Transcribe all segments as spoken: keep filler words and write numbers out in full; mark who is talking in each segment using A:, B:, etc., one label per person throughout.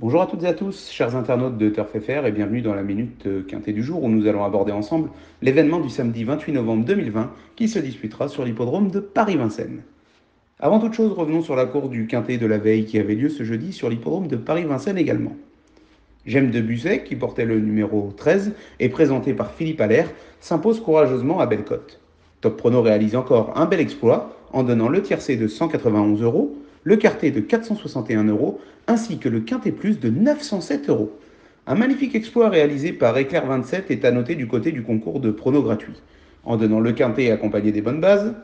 A: Bonjour à toutes et à tous, chers internautes de Turf F R, et bienvenue dans la Minute euh, Quintée du jour où nous allons aborder ensemble l'événement du samedi vingt-huit novembre deux mille vingt qui se disputera sur l'hippodrome de Paris-Vincennes. Avant toute chose, revenons sur la course du Quintet de la veille qui avait lieu ce jeudi sur l'hippodrome de Paris-Vincennes également. Gemme de Busset, qui portait le numéro treize et présenté par Philippe Allaire, s'impose courageusement à Bellecote. Top Prono réalise encore un bel exploit en donnant le tiercé de cent quatre-vingt-onze euros, le quartet de quatre cent soixante et un euros, ainsi que le quintet plus de neuf cent sept euros. Un magnifique exploit réalisé par Éclair vingt-sept est à noter du côté du concours de prono gratuit. En donnant le quintet accompagné des bonnes bases,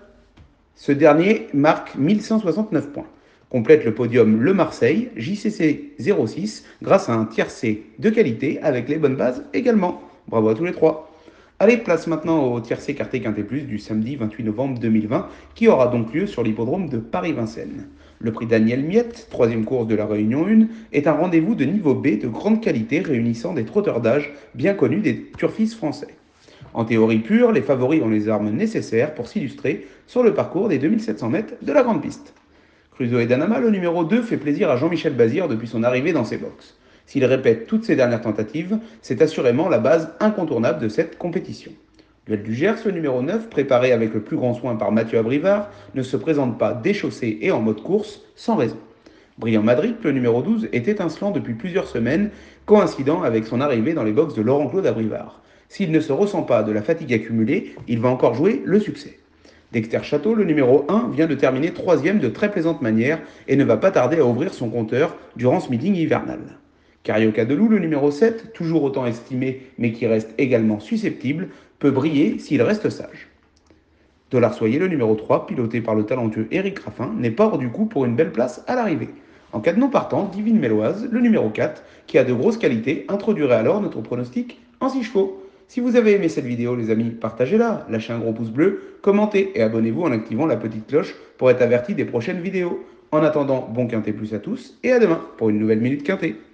A: ce dernier marque mille cent soixante-neuf points. Complète le podium le Marseille, J C C zéro six, grâce à un tiercé de qualité avec les bonnes bases également. Bravo à tous les trois. Allez, place maintenant au tiercé quarté quinté plus du samedi vingt-huit novembre deux mille vingt, qui aura donc lieu sur l'hippodrome de Paris-Vincennes. Le prix Daniel Miette, troisième course de la Réunion un, est un rendez-vous de niveau B de grande qualité réunissant des trotteurs d'âge bien connus des turfistes français. En théorie pure, les favoris ont les armes nécessaires pour s'illustrer sur le parcours des deux mille sept cents mètres de la grande piste. Crusoe et Danama, le numéro deux, fait plaisir à Jean-Michel Bazir depuis son arrivée dans ses box. S'il répète toutes ses dernières tentatives, c'est assurément la base incontournable de cette compétition. Duel du Gers, le numéro neuf, préparé avec le plus grand soin par Mathieu Abrivard, ne se présente pas déchaussé et en mode course, sans raison. Brillant Madrid, le numéro douze, est étincelant depuis plusieurs semaines, coïncidant avec son arrivée dans les box de Laurent-Claude Abrivard. S'il ne se ressent pas de la fatigue accumulée, il va encore jouer le succès. Dexter Château, le numéro un, vient de terminer troisième de très plaisante manière et ne va pas tarder à ouvrir son compteur durant ce meeting hivernal. Carioca de Loup, le numéro sept, toujours autant estimé mais qui reste également susceptible, peut briller s'il reste sage. Dollar Soyer, le numéro trois, piloté par le talentueux Éric Raffin, n'est pas hors du coup pour une belle place à l'arrivée. En cas de non partant, Divine Méloise, le numéro quatre, qui a de grosses qualités, introduirait alors notre pronostic en six chevaux. Si vous avez aimé cette vidéo, les amis, partagez-la, lâchez un gros pouce bleu, commentez et abonnez-vous en activant la petite cloche pour être averti des prochaines vidéos. En attendant, bon quintet plus à tous et à demain pour une nouvelle Minute Quintet.